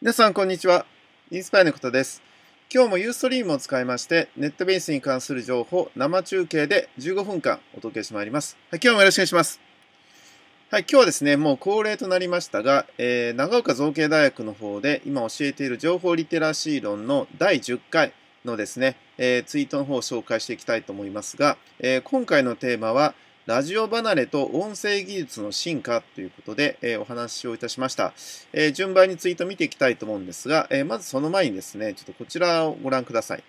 皆さん、こんにちは。インスパイアのことです。今日もユーストリームを使いまして、ネットベースに関する情報、生中継で15分間お届けしてまいります。はい、今日もよろしくお願いします。はい、今日はですね、もう恒例となりましたが、長岡造形大学の方で今教えている情報リテラシー論の第10回のですね、ツイートの方を紹介していきたいと思いますが、今回のテーマは、ラジオ離れと音声技術の進化ということで、お話をいたしました。順番にツイート見ていきたいと思うんですが、まずその前にですね、ちょっとこちらをご覧ください。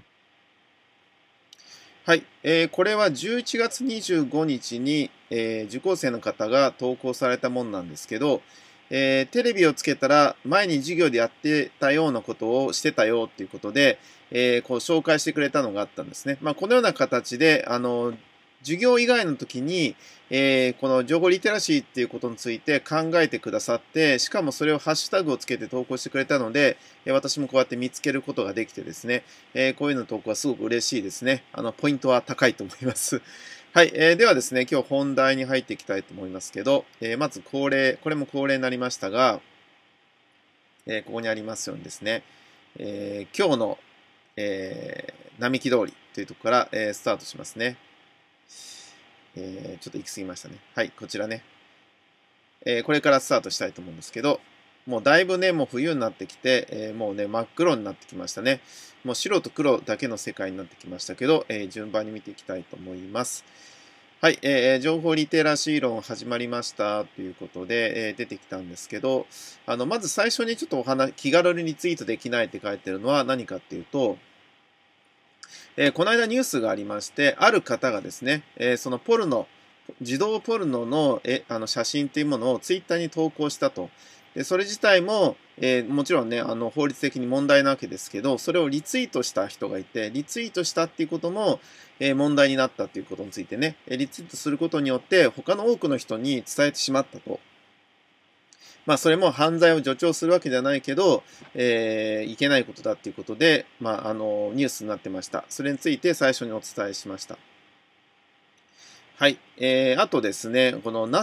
はい、これは11月25日に、受講生の方が投稿されたものなんですけど、テレビをつけたら前に授業でやってたようなことをしてたよっていうことで、こう紹介してくれたのがあったんですね。このような形で、授業以外の時に、この情報リテラシーっていうことについて考えてくださって、しかもそれをハッシュタグをつけて投稿してくれたので、私もこうやって見つけることができてですね、こういうの投稿はすごく嬉しいですね。ポイントは高いと思います。はい、ではですね、今日本題に入っていきたいと思いますけど、まず恒例、これも恒例になりましたが、ここにありますようにですね、今日の、並木通りというところから、スタートしますね。ちょっと行き過ぎましたね。はい、こちらね。これからスタートしたいと思うんですけど、もうだいぶね、もう冬になってきて、もうね、真っ黒になってきましたね。もう白と黒だけの世界になってきましたけど、順番に見ていきたいと思います。はい、情報リテラシー論始まりましたということで、出てきたんですけど、まず最初にちょっと気軽にリツイートできないって書いてるのは何かっていうと、この間ニュースがありまして、ある方がですね、その児童ポルノの写真というものをツイッターに投稿したと。でそれ自体も、もちろんね、法律的に問題なわけですけど、それをリツイートした人がいて、リツイートしたっていうことも、問題になったということについてね、リツイートすることによって、他の多くの人に伝えてしまったと。それも犯罪を助長するわけではないけど、いけないことだっていうことで、ニュースになってました。それについて最初にお伝えしました。はい。あとですね、この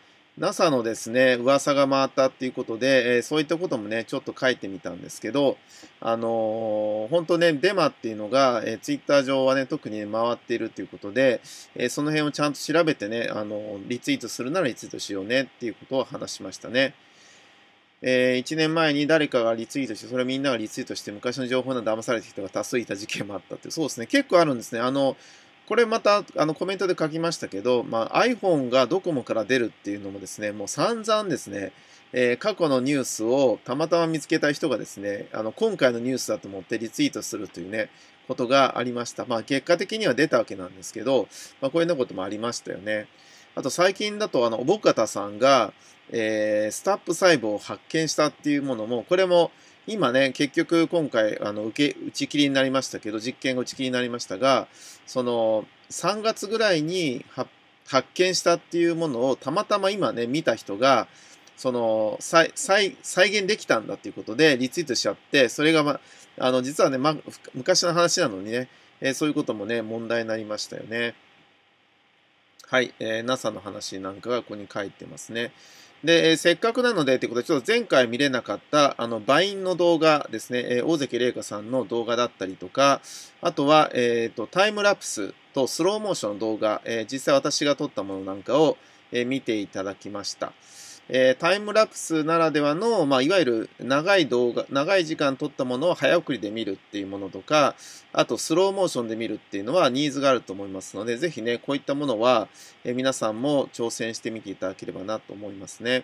NASA のですね、噂が回ったっていうことで、そういったこともね、ちょっと書いてみたんですけど、本当ね、デマっていうのが、ツイッター上はね、特に、ね、回っているということで、その辺をちゃんと調べてね、リツイートするならリツイートしようねっていうことを話しましたね。1年前に誰かがリツイートして、それをみんながリツイートして、昔の情報に騙された人が多数いた事件もあったって、そうですね、結構あるんですね。これまたコメントで書きましたけど、iPhone がドコモから出るっていうのもですね、もう散々ですね、過去のニュースをたまたま見つけた人がですね、今回のニュースだと思ってリツイートするというね、ことがありました。結果的には出たわけなんですけど、こういうようなこともありましたよね。あと最近だと、おぼかたさんが、スタップ細胞を発見したっていうものも、これも今ね、結局今回、打ち切りになりましたけど、実験が打ち切りになりましたが、その、3月ぐらいに発見したっていうものをたまたま今ね、見た人が、その、再現できたんだっていうことでリツイートしちゃって、それが実はね、昔の話なのにね、そういうこともね、問題になりましたよね。はい、NASA の話なんかがここに書いてますね。で、せっかくなのでということで、ちょっと前回見れなかった、バインの動画ですね、大関玲香さんの動画だったりとか、あとは、タイムラプスとスローモーションの動画、実際私が撮ったものなんかを、見ていただきました。タイムラプスならではの、いわゆる長い動画、長い時間撮ったものを早送りで見るっていうものとか、あとスローモーションで見るっていうのはニーズがあると思いますので、ぜひね、こういったものは、皆さんも挑戦してみていただければなと思いますね。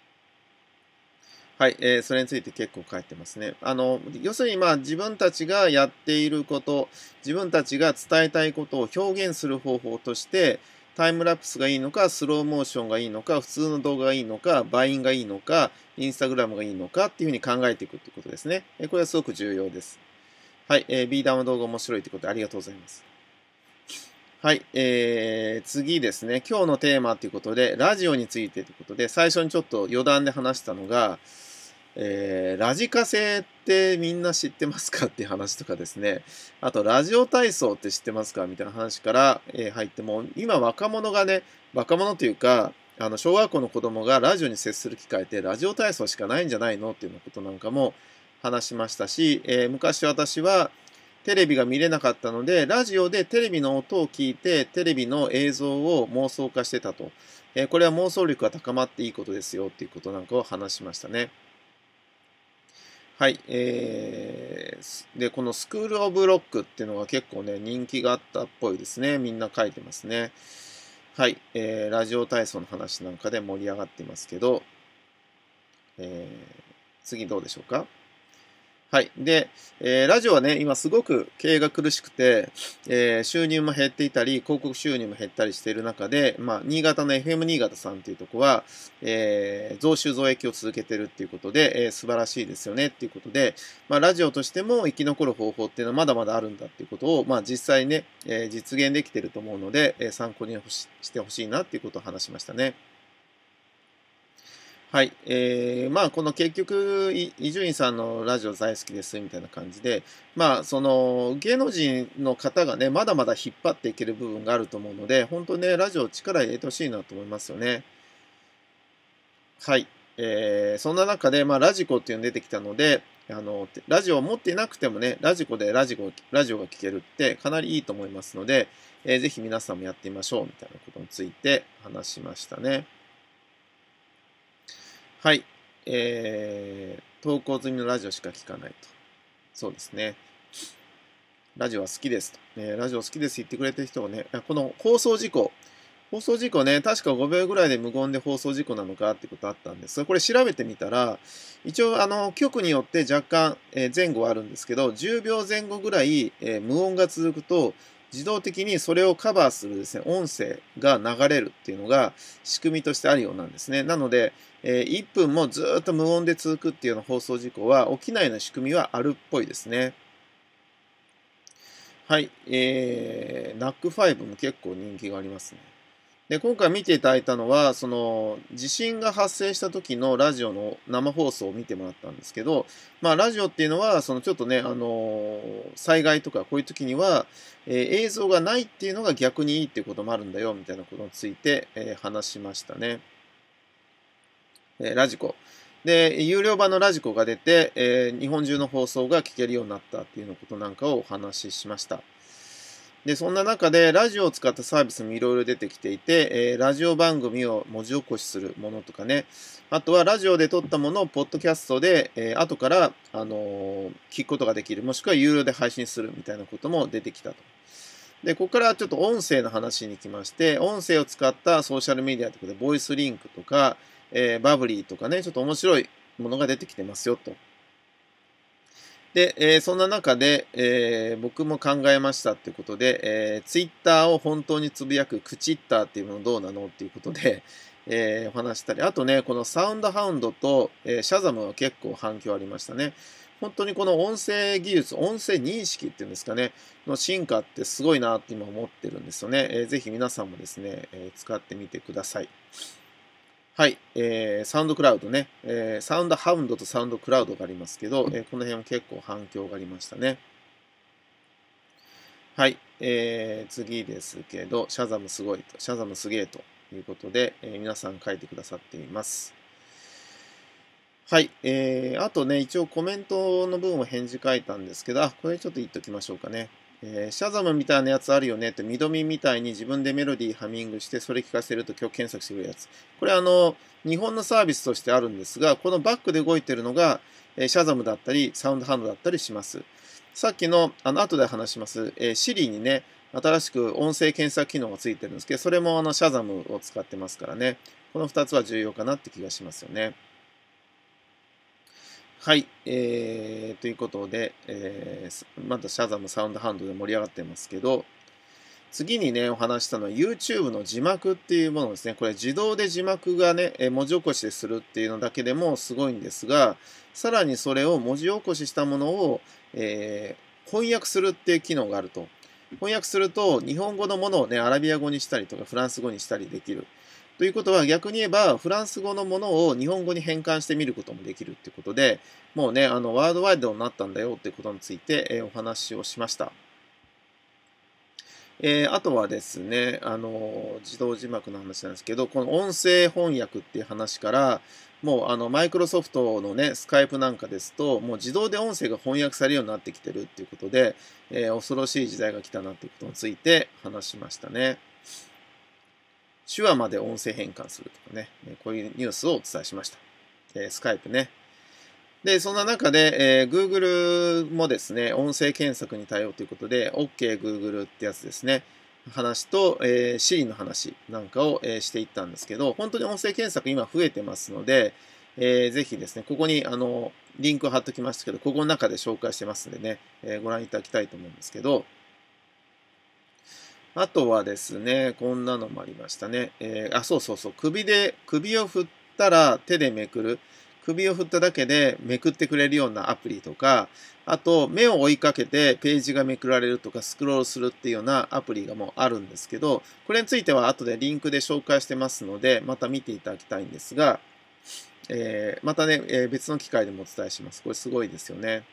はい、それについて結構書いてますね。要するに自分たちがやっていること、自分たちが伝えたいことを表現する方法として、タイムラプスがいいのか、スローモーションがいいのか、普通の動画がいいのか、バインがいいのか、インスタグラムがいいのかっていうふうに考えていくってことですね。これはすごく重要です。はい、ビーダーの動画面白いということでありがとうございます。はい、次ですね。今日のテーマということで、ラジオについてということで、最初にちょっと余談で話したのが、ラジカセってみんな知ってますかっていう話とかですね。あと、ラジオ体操って知ってますかみたいな話から、入っても、今若者がね、若者というか、 小学校の子供がラジオに接する機会ってラジオ体操しかないんじゃないのっていうようなことなんかも話しましたし、昔私はテレビが見れなかったので、ラジオでテレビの音を聞いて、テレビの映像を妄想化してたと。これは妄想力が高まっていいことですよっていうことなんかを話しましたね。はい。で、このスクールオブロックっていうのが結構ね、人気があったっぽいですね。みんな書いてますね。はい。ラジオ体操の話なんかで盛り上がっていますけど、次どうでしょうか。はい。で、ラジオはね、今すごく経営が苦しくて、収入も減っていたり、広告収入も減ったりしている中で、新潟の FM 新潟さんっていうところは、増収増益を続けてるっていうことで、素晴らしいですよねっていうことで、ラジオとしても生き残る方法っていうのはまだまだあるんだっていうことを、実際ね、実現できてると思うので、参考にしてほしいなっていうことを話しましたね。はい。この結局、伊集院さんのラジオ大好きですみたいな感じで、その芸能人の方がね、まだまだ引っ張っていける部分があると思うので、本当ね、ラジオ力入れてほしいなと思いますよね。はい。そんな中で、ラジコっていうのが出てきたので、ラジオを持っていなくてもね、ラジコでラジオが聴けるってかなりいいと思いますので、ぜひ皆さんもやってみましょうみたいなことについて話しましたね。はい。投稿済みのラジオしか聞かないと。そうですね。ラジオは好きですと。ラジオ好きです言ってくれてる人がね、この放送事故ね、確か5秒ぐらいで無言で放送事故なのかってことあったんですが、これ調べてみたら、一応局によって若干、前後はあるんですけど、10秒前後ぐらい、無音が続くと、自動的にそれをカバーするですね、音声が流れるっていうのが仕組みとしてあるようなんですね。なので、1分もずっと無音で続くっていうような放送事故は起きないような仕組みはあるっぽいですね。はい。NAC5 も結構人気がありますね。で、今回見ていただいたのは、その、地震が発生した時のラジオの生放送を見てもらったんですけど、ラジオっていうのは、そのちょっとね、災害とかこういう時には、映像がないっていうのが逆にいいっていうこともあるんだよ、みたいなことについて、話しましたね。ラジコ。で、有料版のラジコが出て、日本中の放送が聞けるようになったっていうようなことなんかをお話ししました。で、そんな中で、ラジオを使ったサービスもいろいろ出てきていて、ラジオ番組を文字起こしするものとかね、あとはラジオで撮ったものをポッドキャストで、後から、聞くことができる、もしくは有料で配信するみたいなことも出てきたと。で、ここからちょっと音声の話に来まして、音声を使ったソーシャルメディアとかで、ボイスリンクとか、バブリーとかね、ちょっと面白いものが出てきてますよと。で、そんな中で、僕も考えましたっていうことで、ツイッターを本当につぶやくクチッターっていうのどうなのっていうことで、お話したり、あとね、このサウンドハウンドと、シャザムは結構反響ありましたね。本当にこの音声技術、音声認識っていうんですかね、の進化ってすごいなって今思ってるんですよね。ぜひ皆さんもですね、使ってみてください。はい、サウンドクラウドね、サウンドハウンドとサウンドクラウドがありますけど、この辺も結構反響がありましたね。はい、次ですけど、シャザムすごいと、シャザムすげえということで、皆さん書いてくださっています。はい、あとね、一応コメントの部分を返事書いたんですけど、これちょっと言っときましょうかね。シャザムみたいなやつあるよねって、ミドミみたいに自分でメロディーハミングして、それ聞かせると曲検索してくれるやつ。これ日本のサービスとしてあるんですが、このバックで動いてるのが、シャザムだったり、サウンドハンドだったりします。さっきの、後で話します、Siri にね、新しく音声検索機能がついてるんですけど、それもシャザムを使ってますからね。この2つは重要かなって気がしますよね。はい、ということで、まだシャザムサウンドハンドで盛り上がってますけど、次にね、お話したのは YouTube の字幕っていうものですね。これ自動で字幕がね、文字起こしでするっていうのだけでもすごいんですが、さらにそれを文字起こししたものを、翻訳するっていう機能があると。翻訳すると、日本語のものをね、アラビア語にしたりとか、フランス語にしたりできる。ということは逆に言えば、フランス語のものを日本語に変換してみることもできるってことで、もうね、ワールドワイドになったんだよってことについて、お話をしました。 あとはですね、自動字幕の話なんですけど、この音声翻訳っていう話から、もうマイクロソフトのね、スカイプなんかですと、もう自動で音声が翻訳されるようになってきてるっていうことで、恐ろしい時代が来たなっていうことについて話しましたね。手話まで音声変換するとかね、こういうニュースをお伝えしました。スカイプね。で、そんな中で、Google もですね、音声検索に対応ということで、OK Google ってやつですね。話と、Siri の話なんかを、していったんですけど、本当に音声検索今増えてますので、ぜひですね、ここにリンクを貼っときましたけど、ここの中で紹介してますんでね、ご覧いただきたいと思うんですけど、あとはですね、こんなのもありましたね。そうそうそう、首を振ったら手でめくる。首を振っただけでめくってくれるようなアプリとか、あと、目を追いかけてページがめくられるとか、スクロールするっていうようなアプリがもうあるんですけど、これについては後でリンクで紹介してますので、また見ていただきたいんですが、またね、別の機会でもお伝えします。これすごいですよね。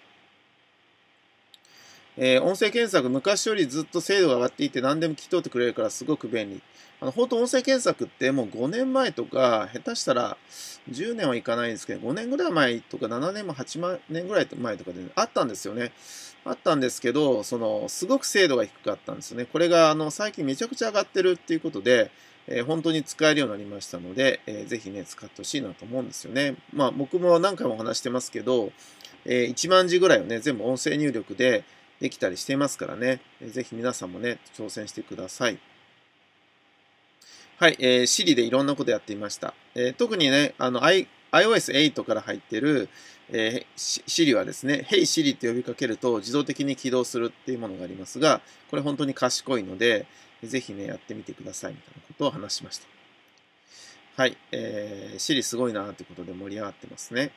音声検索、昔よりずっと精度が上がっていて何でも聞き取ってくれるからすごく便利。本当音声検索ってもう5年前とか、下手したら10年はいかないんですけど、5年ぐらい前とか7年も8年ぐらい前とかで、あったんですよね。あったんですけど、すごく精度が低かったんですよね。これが、最近めちゃくちゃ上がってるっていうことで、本当に使えるようになりましたので、ぜひね、使ってほしいなと思うんですよね。まあ、僕も何回も話してますけど、1万字ぐらいをね、全部音声入力で、できたりしていますからね。ぜひ皆さんもね、挑戦してください。はい、Siri でいろんなことやってみました。特にね、iOS8 から入っている、Siri はですね、Hey Siri って呼びかけると自動的に起動するっていうものがありますが、これ本当に賢いので、ぜひね、やってみてくださいみたいなことを話しました。はい、Siri すごいなってことで盛り上がってますね。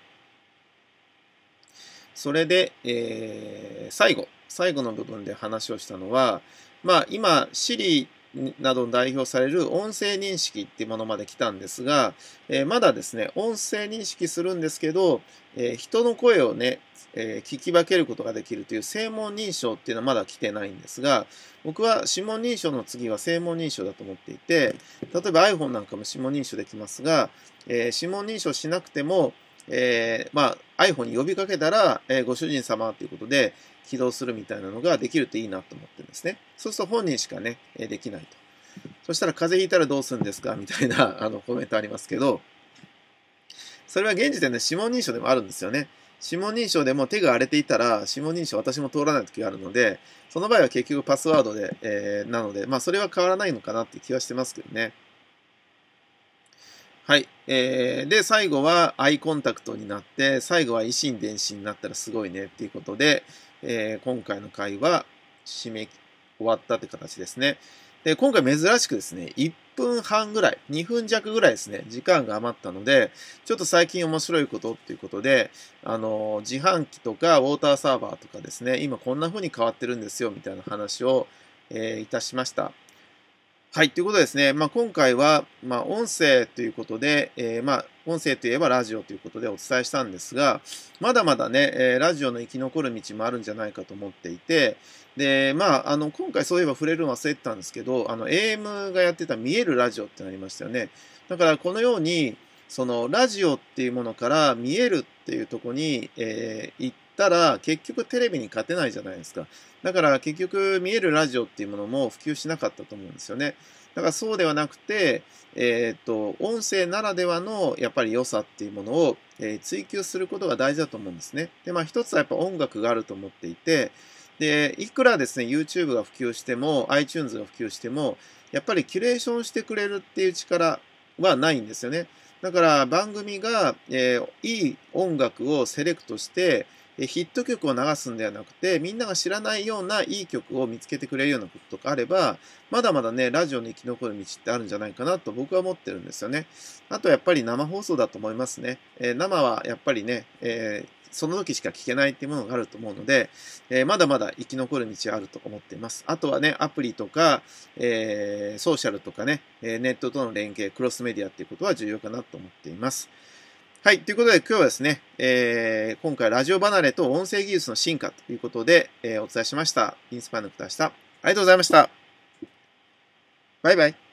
それで、最後の部分で話をしたのは、まあ今、Siri などに代表される音声認識っていうものまで来たんですが、まだですね、音声認識するんですけど、人の声をね、聞き分けることができるという声紋認証っていうのはまだ来てないんですが、僕は指紋認証の次は声紋認証だと思っていて、例えば iPhone なんかも指紋認証できますが、指紋認証しなくても、まあ、iPhone に呼びかけたら、ご主人様ということで起動するみたいなのができるといいなと思ってるんですね。そうすると本人しかね、できないと。そしたら風邪ひいたらどうするんですかみたいなコメントありますけど、それは現時点で指紋認証でもあるんですよね。指紋認証でも手が荒れていたら指紋認証私も通らない時があるので、その場合は結局パスワードで、なので、まあそれは変わらないのかなって気はしてますけどね。はい。で、最後はアイコンタクトになって、最後は以心伝心になったらすごいねっていうことで、今回の回は終わったって形ですね。で、今回珍しくですね、1分半ぐらい、2分弱ぐらいですね、時間が余ったので、ちょっと最近面白いことっていうことで、自販機とかウォーターサーバーとかですね、今こんな風に変わってるんですよ、みたいな話を、いたしました。はい、ということですね。まあ、今回は、まあ、音声ということで、まあ、音声といえばラジオということでお伝えしたんですが、まだまだね、ラジオの生き残る道もあるんじゃないかと思っていて、で、まあ、今回そういえば触れるの忘れてたんですけど、AM がやってた見えるラジオってなりましたよね。だから、このように、ラジオっていうものから見えるっていうところに、行ったら、結局テレビに勝てないじゃないですか。だから結局見えるラジオっていうものも普及しなかったと思うんですよね。だからそうではなくて、音声ならではのやっぱり良さっていうものを、追求することが大事だと思うんですね。で、まあ一つはやっぱ音楽があると思っていて、で、いくらですね、YouTube が普及しても、iTunes が普及しても、やっぱりキュレーションしてくれるっていう力はないんですよね。だから番組が、いい音楽をセレクトして、ヒット曲を流すんではなくて、みんなが知らないようないい曲を見つけてくれるようなこととかあれば、まだまだね、ラジオに生き残る道ってあるんじゃないかなと僕は思ってるんですよね。あとやっぱり生放送だと思いますね。生はやっぱりね、その時しか聞けないっていうものがあると思うので、まだまだ生き残る道はあると思っています。あとはね、アプリとか、ソーシャルとかね、ネットとの連携、クロスメディアっていうことは重要かなと思っています。はい。ということで、今日はですね、今回ラジオ離れと音声技術の進化ということで、お伝えしました。インスパイアの方でした。ありがとうございました。 バイバイ。